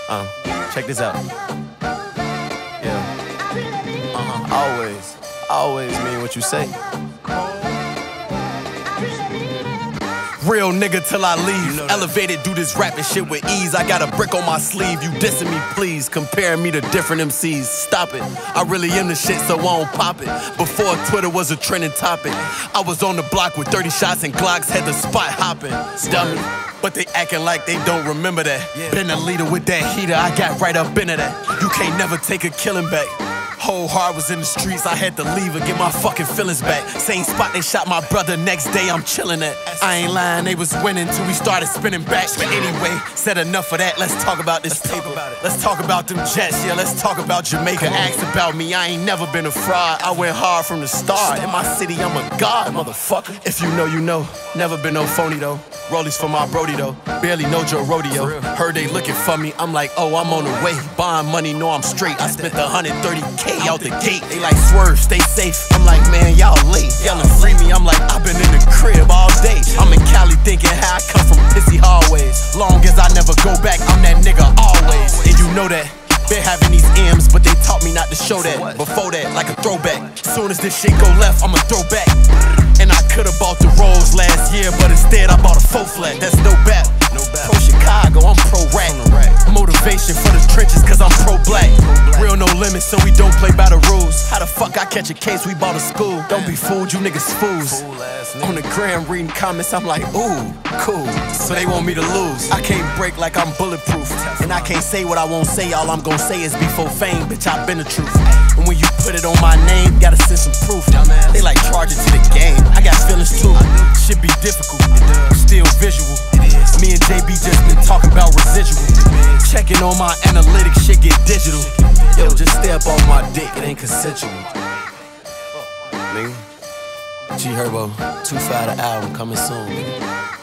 Check this out. Yeah. Always mean what you say. Real nigga till I leave. Elevated, do this rapping shit with ease. I got a brick on my sleeve. You dissing me, please. Comparing me to different MCs. Stop it. I really am the shit, so I don't pop it. Before Twitter was a trending topic, I was on the block with 30 shots and Glocks, had the spot hopping. Dummy. But they acting like they don't remember that. Been a leader with that heater, I got right up into that. You can't never take a killing back. Whole heart was in the streets, I had to leave and get my fucking feelings back. Same spot they shot my brother, next day I'm chillin' at. I ain't lying, they was winning till we started spinning back. But anyway, said enough of that, let's talk about this paper. Let's talk about them jets, yeah, let's talk about Jamaica. Ask about me, I ain't never been a fraud. I went hard from the start. In my city, I'm a god, motherfucker. If you know, you know. Never been no phony though. Rollies for my brody though. Barely know Joe Rodeo. Heard they looking for me, I'm like, oh, I'm on the way. Buying money, know I'm straight. I spent the 130K out the gate. They like, swerve, stay safe. I'm like, man, y'all late. Y'all free me, I'm like, I've been in the crib all day. I'm in Cali thinking how I come from pissy hallways. Long as I never go back, I'm that nigga always. And you know that. Been having these M's, but they taught me not to show that. Before that, like a throwback. Soon as this shit go left, I'ma throw back. And I could've bought the Rolls last year, but instead I bought a 4-flat. That's no bat. Pro Chicago, I'm pro rap. Motivation for the trenches, cause I'm pro black. Real no limit, so we don't play by the rules. How the fuck I catch a case, we bought a school. Don't be fooled, you niggas fools. On the gram reading comments, I'm like, ooh, cool. So they want me to lose. I can't break like I'm bulletproof. And I can't say what I won't say, all I'm gonna say is before fame, bitch, I've been the truth. And when you put it on my name, gotta send some proof. They like charge it to the game, I got feelings too. Shit be difficult, still visual. Me and JB just been talking about residual. Checking on my analytics, shit get digital. Yo, just stay up on my dick, it ain't consensual. Nigga, G Herbo, 2-5 the album coming soon, nigga.